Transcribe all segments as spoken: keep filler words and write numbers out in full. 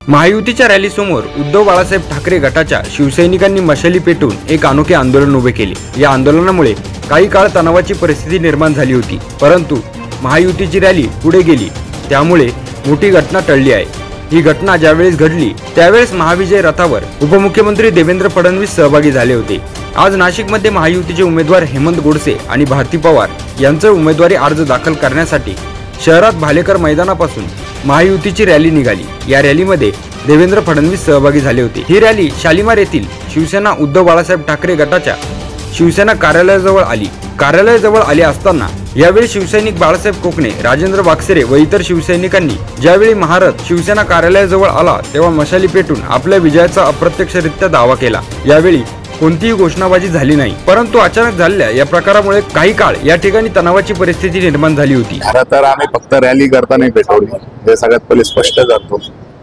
महायुतीच्या रॅली समोर उद्धव बाळासाहेब ठाकरे गटाच्या शिवसैनिकांनी मशाली पेटवून एक अनोखे आंदोलन उभे केले। या आंदोलनामुळे काही काळ तणावाची परिस्थिती निर्माण झाली होती, परंतु महायुतीची रॅली पुढे गेली, त्यामुळे मोठी घटना टळली आहे। ही घटना ज्यावेळेस घडली त्यावेळेस महाविजय रथावर उपमुख्यमंत्री देवेंद्र फडणवीस सहभागी झाले होते। आज नाशिकमध्ये महायुतीचे उमेदवार हेमंत गोडसे आणि भारती पवार यांचे उमेदवारी अर्ज दाखल करण्यासाठी शहरात भालेकर मैदानापासून महायुतीची रॅली निघाली। या रॅलीमध्ये देवेंद्र फडणवीस सहभागी झाले होते। ही रॅली शालिमार येथील शिवसेना उद्धव बाळासाहेब ठाकरे गटाच्या शिवसेना कार्यालयाजवळ आली। कार्यालयाजवळ आले असताना यावेळी शिवसैनिक बाळासाहेब कोकणे, राजेंद्र वाकसरे व इतर शिवसैनिकांनी ज्यावेळी महारथ शिवसेना कार्यालयाजवळ आला तेव्हा मशाली पेटून आपल्या विजयाचा अप्रत्यक्षरित्या दावा केला। यावेळी कोणतीही घोषणाबाजी झाली नाही, परंतु अचानक झालेल्या या प्रकारामुळे काही काळ या ठिकाणी तणावाची परिस्थिती निर्माण झाली होती। तर आम्ही फक्त रॅली करता नाही पेटवली, हे सगळ्यात पहिले स्पष्ट करतो।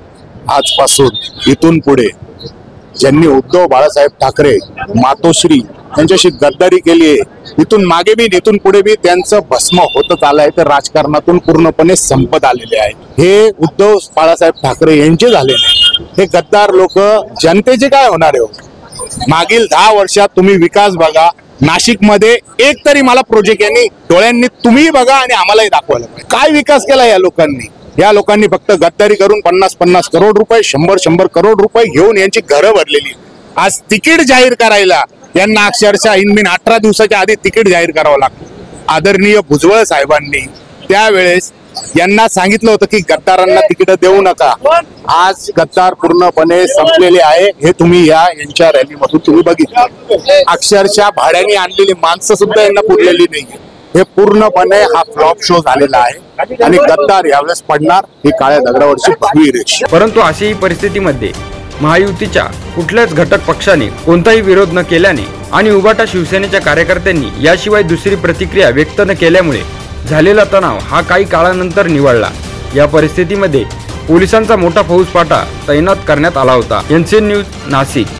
आजपासून इथून पुढे ज्यांनी उद्धव बाळासाहेब ठाकरे मातोश्री यांच्याशी गद्दारी केली आहे, इथून मागे बी इथून पुढे बी त्यांचं भस्म होतच आलंय, तर राजकारणातून पूर्णपणे संपत आलेले आहे। हे उद्धव बाळासाहेब ठाकरे यांचे झालेले हे गद्दार लोक जनतेचे काय होणार आहे? मागील दहा वर्षात तुम्ही विकास बघा, नाशिक मध्ये एक तरी मला प्रोजेक्ट यांनी डोळ्यांनी तुम्ही बघा आणि आम्हालाही दाखवायला पाहिजे। काय विकास केला या लोकांनी? या लोकांनी फक्त गद्दारी करून पन्नास पन्नास करोड रुपये शंभर शंभर करोड रुपये घेऊन यांची घरं भरलेली। आज तिकीट जाहीर करायला यांना अक्षरशः इनमिन अठरा दिवसाच्या आधी तिकीट जाहीर करावं लागतं। आदरणीय भुजबळ साहेबांनी त्यावेळेस यांना सांगितलं होतं की गद्दारांना तिकीट देऊ नका। आज गद्दार पूर्णपणे संपलेले आहे, हे तुम्ही या यांच्या रॅलीमधून तुम्ही बघितलं। अक्षरशः भाड्याने आणलेली माणसं सुद्धा यांना पुरलेली नाहीये। हे पूर्णपणे हा फ्लॉप शो झालेला आहे आणि गद्दार यावेळेस पडणार ही काळ्या दगडावरची भगवी रेष। परंतु अशाही परिस्थितीमध्ये महायुतीच्या कुठल्याच घटक पक्षाने कोणताही विरोध न केल्याने आणि उभाटा शिवसेनेच्या कार्यकर्त्यांनी याशिवाय दुसरी प्रतिक्रिया व्यक्त न केल्यामुळे झालेला तणाव हा काही काळानंतर निवळला। या परिस्थितीमध्ये पोलिसांचा मोठा फौजफाटा तैनात करण्यात आला होता। NCN news, Nashik.